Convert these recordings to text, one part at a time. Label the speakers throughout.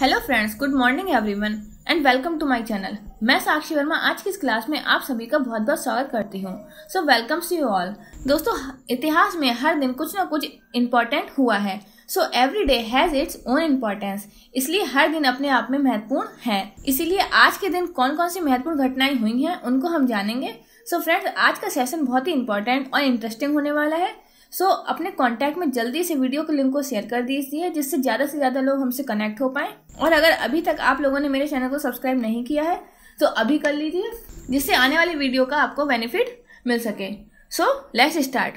Speaker 1: Hello friends, good morning everyone and welcome to my channel. मैं साक्षी वर्मा आज की इस क्लास में आप सभी का बहुत बहुत स्वागत करती हूँ। So welcome to you all. दोस्तों, इतिहास में हर दिन कुछ ना कुछ इम्पोर्टेंट हुआ है। So every day has its own importance, इसलिए हर दिन अपने आप में महत्वपूर्ण है। इसीलिए आज के दिन कौन कौन सी महत्वपूर्ण घटनाएं हुई हैं उनको हम जानेंगे। सो फ्रेंड्स, आज का सेशन बहुत ही इंपॉर्टेंट और इंटरेस्टिंग होने वाला है। सो अपने कांटेक्ट में जल्दी से वीडियो के लिंक को शेयर कर दीजिए, जिससे ज़्यादा से ज़्यादा लोग हमसे कनेक्ट हो पाएं। और अगर अभी तक आप लोगों ने मेरे चैनल को सब्सक्राइब नहीं किया है तो अभी कर लीजिए, जिससे आने वाली वीडियो का आपको बेनिफिट मिल सके। So let's start.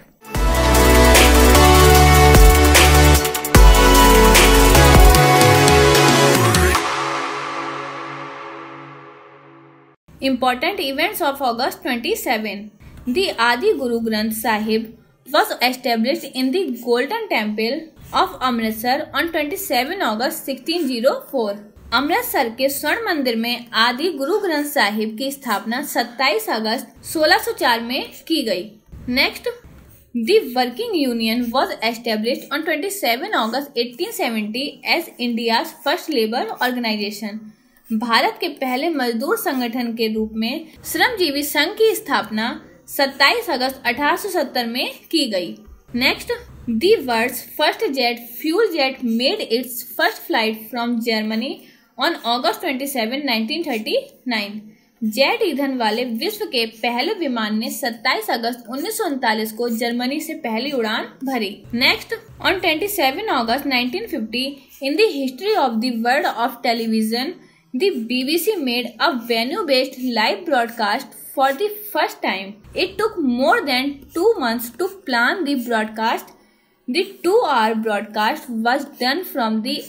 Speaker 1: Important events of August 27. The Adi Guru Granth Sahib was established in the Golden Temple of Amritsar on 27 August 1604. Amritsar के स्वर्ण मंदिर में आदि गुरु ग्रंथ साहिब की स्थापना 27 अगस्त 1604 में की गई। Next, the working union was established on 27 August 1870 as India's first labour organisation. Bharat के पहले मजदूर संगठन के रूप में श्रमजीवी संघ की स्थापना 27 अगस्त 1870 में की गई। Next, the world's first jet fuel jet made its first flight from Germany on August 27, 1939। Jet ईंधन वाले विश्व के पहले विमान ने 27 अगस्त 1939 को जर्मनी से पहली उड़ान भरी। Next, on 27 August 1950 in the history of the world of television the BBC made a venue-based live broadcast for the first time. It took more than 2 months to plan the broadcast. The 2-hour broadcast was done from the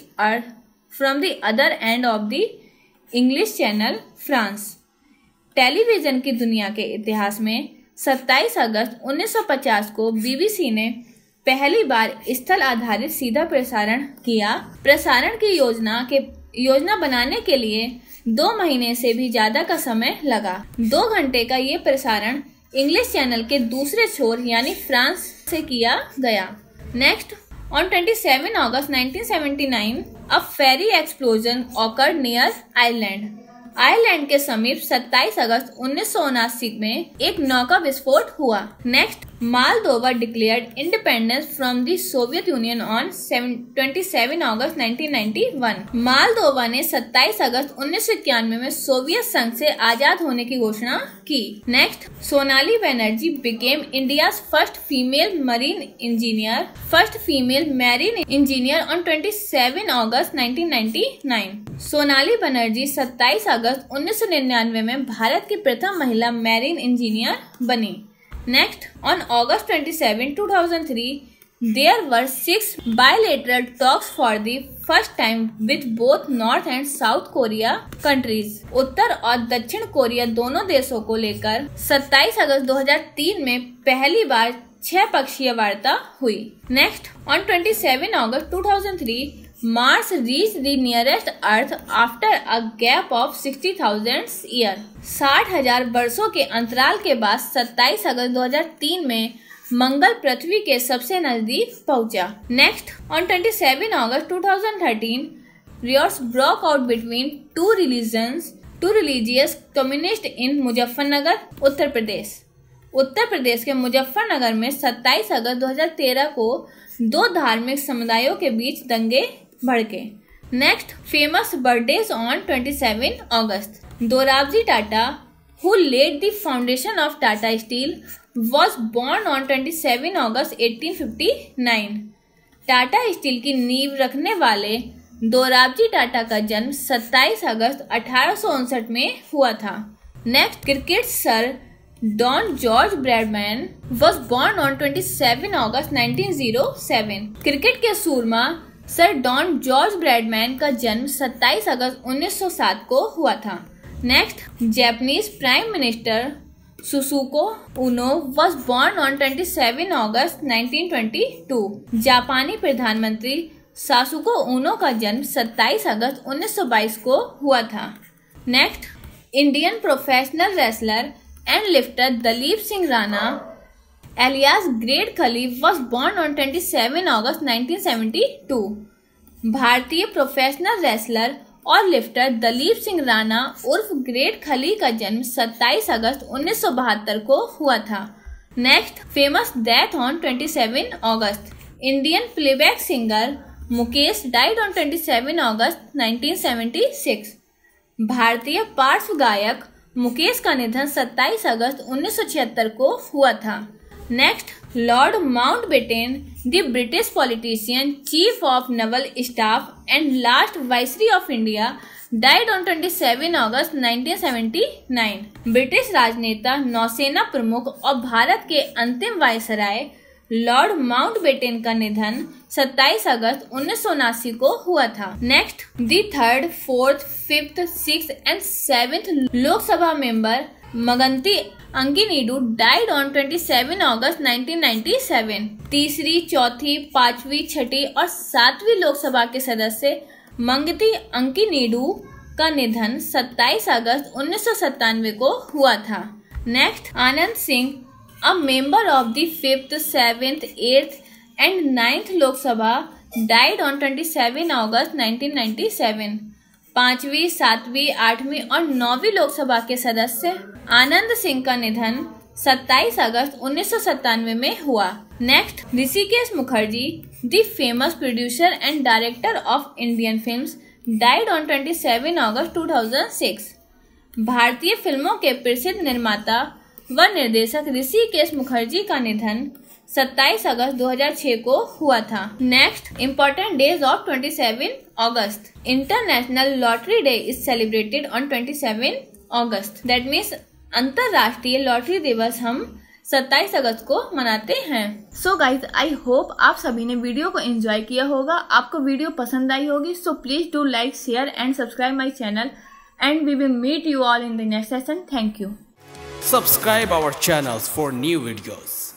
Speaker 1: other end of the English Channel, France. Television की दुनिया के इतिहास में 27 August 1950 को BBC ने पहली बार स्थल आधारित सीधा प्रसारण किया। प्रसारण की योजना बनाने के लिए 2 महीने से भी ज्यादा का समय लगा। 2 घंटे का ये प्रसारण इंग्लिश चैनल के दूसरे छोर यानी फ्रांस से किया गया। Next, on 27 August 1979 a ferry explosion occurred near Ireland. Ireland के समीप 27 अगस्त 1979 में एक नौका विस्फोट हुआ। Next, Moldova declared independence from the Soviet Union on 27 August 1991। Moldova ने 27 अगस्त 1991 में सोवियत संघ से आजाद होने की घोषणा की। Next, Sonali Banerjee became India's first female marine engineer on 27 अगस्त 1999। सोनाली बनर्जी 27 अगस्त 1999 में भारत की प्रथम महिला मैरीन इंजीनियर बनी। Next, on August 27, 2003 there were 6 bilateral talks for the first time with both North and South Korea countries. उत्तर और दक्षिण कोरिया दोनों देशों को लेकर 27 अगस्त 2003 में पहली बार 6 पक्षीय वार्ता हुई। Next, on 27 August 2003 Mars reached the nearest Earth after a gap of 60,000 years. 60,000 वर्षों के अंतराल के बाद 27 अगस्त 2003 में मंगल पृथ्वी के सबसे नजदीक पहुंचा। Next, on 27 August 2013 riots broke out between two religious communists in Muzaffarnagar, Uttar Pradesh. Uttar Pradesh के मुजफ्फरनगर में 27 अगस्त 2013 को 2 धार्मिक समुदायों के बीच दंगे भड़के। Next, famous birthdays on 27 August. Dorabji Tata, who led the foundation of Tata Steel, was born on 27 August 1859। Tata Steel की नींव रखने वाले दोराबजी टाटा का जन्म 27 अगस्त 1859 में हुआ था। Next, cricket sir Don George Bradman was born on 27 August 1907। Cricket के सूरमा सर डॉन जॉर्ज ब्रैडमैन का जन्म 27 अगस्त 1907 को हुआ था। नेक्स्ट, Japanese prime minister Sosuke Uno was born on 27 August 1922। जापानी प्रधानमंत्री सासुको उनो का जन्म 27 अगस्त 1922 को हुआ था। Next, Indian professional wrestler and lifter Dalip Singh Rana alias great Khali was born on 27 August 1972। भारतीय प्रोफेशनल रेसलर और लिफ्टर दलीप सिंह राणा उर्फ ग्रेट खली का जन्म 27 अगस्त 1972 को हुआ था। Next, famous death on 27 August. Indian playback singer Mukesh died on 27 August 1976। भारतीय पार्श्व गायक मुकेश का निधन 27 अगस्त 1976 को हुआ था। Next, Lord Mountbatten, the British politician, chief of naval staff and last viceroy of India, died on 27 August 1979। British राजनेता, नौसेना प्रमुख और भारत के अंतिम वाइसराय लॉर्ड माउंटबेटन का निधन 27 अगस्त 1979 को हुआ था। Next, the 3rd, 4th, 5th, 6th and 7th Lok Sabha member Maganti Ankineedu died on 27 August 1997। तीसरी, चौथी, पांचवी, छठी और 7वीं लोकसभा के सदस्य मंगती अंकिनीडू का निधन 27 अगस्त 1997 को हुआ था। Next, Anand Singh, a member of the 5th, 7th, 8th and 9th Lok Sabha, died on 27 August 1997। 5वीं, 7वीं, 8वीं और 9वीं लोकसभा के सदस्य आनंद सिंह का निधन 27 अगस्त 1997 में हुआ। Next, Hrishikesh Mukherjee, the famous producer and director of Indian films, died on 27 August 2006। भारतीय फिल्मों के प्रसिद्ध निर्माता व निर्देशक ऋषिकेश मुखर्जी का निधन 27 अगस्त 2006 को हुआ था। Next, important days of 27 August. International lottery day is celebrated on 27 August. That means अंतरराष्ट्रीय लॉटरी दिवस हम 27 अगस्त को मनाते हैं। सो गाइज, आई होप आप सभी ने वीडियो को एंजॉय किया होगा, आपको वीडियो पसंद आई होगी। So please do like, share and subscribe my channel and we will meet you all in the next session. Thank you.
Speaker 2: Subscribe our channels for new videos.